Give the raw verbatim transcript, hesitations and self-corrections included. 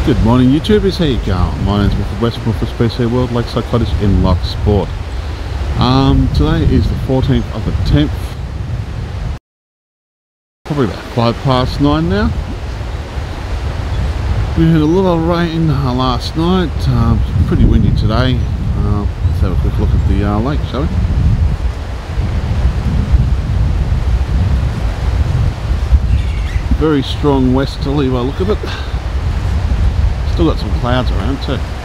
Good morning YouTubers, how you going? My name's Wilfred West from Wilfred's P C World, Lakeside Cottage in Loch Sport. Um, today is the fourteenth of the tenth, probably about five past nine now. We had a lot of rain uh, last night, um, pretty windy today. Uh, let's have a quick look at the uh, lake, shall we? Very strong westerly by the look of it. Still got some clouds around too.